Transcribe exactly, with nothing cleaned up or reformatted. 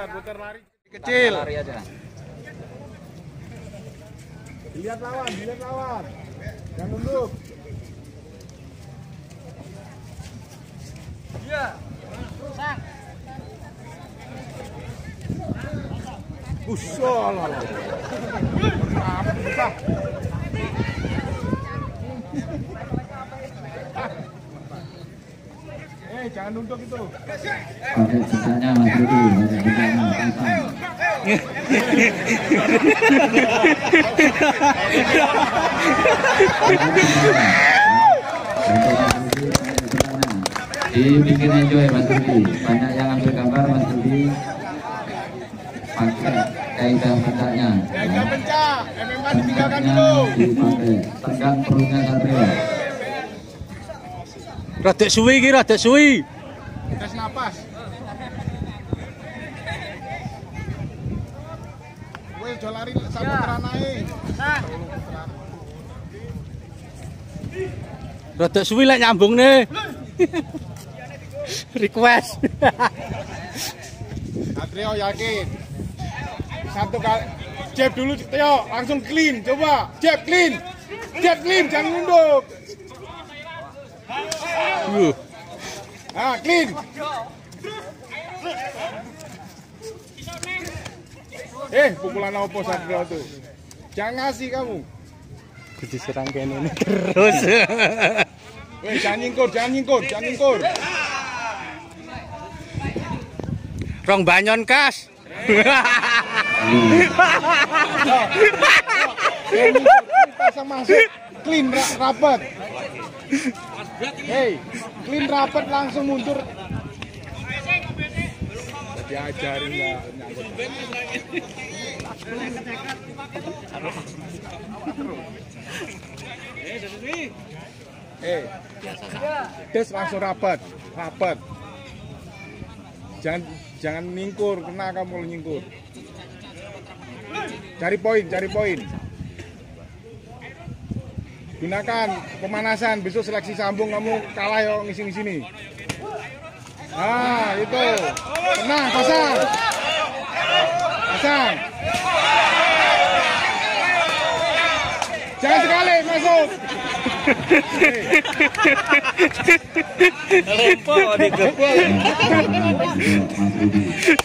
putar, putar lari kecil. Lari aja. Lihat lawan, lihat lawan. Jangan nunduk. Iya. Sang. Busol. Apa? Eh, jangan nunduk itu. Oke, sisanya Mas Rudi, sisanya pantang. Dibikin enjoy Mas Rudi, banyak yang ambil gambar Mas Rudi. Pakai kaidah pencaknya. Kaidah pencak, M M A ditinggalkan dulu. Dipakai, tegang perutnya Satrio. Rada suwi iki, rada suwi. Tes napas. Wes jo lari satu teranae. Rada suwi lek nyambungne. Request. Satrio yakin. Satu kali jab dulu Tio, langsung clean. Coba, jab clean. Jab clean, jangan nunduk. Uh. Ah, clean. Eh, pukulan apa Satrio tuh? Jangan ngasih kamu. Kudu serang kene ini terus. Weh, jangan nyingkur, jangan nyingkur, jangan nyingkur. Rong banyon kas. Pasang masuk, clean ra rapat. Hey, clean rapat langsung mundur. Diajarin ya. Eh, terus langsung rapat, rapat. Jangan jangan ningkur, kena kamu nyingkur. Cari poin, cari poin. Gunakan pemanasan, besok seleksi sambung kamu kalah yo ngisi sini. Nah, itu. Tenang, pasang. Pasang. Jangan sekali masuk. Lempo di gebol. Mas Rudi.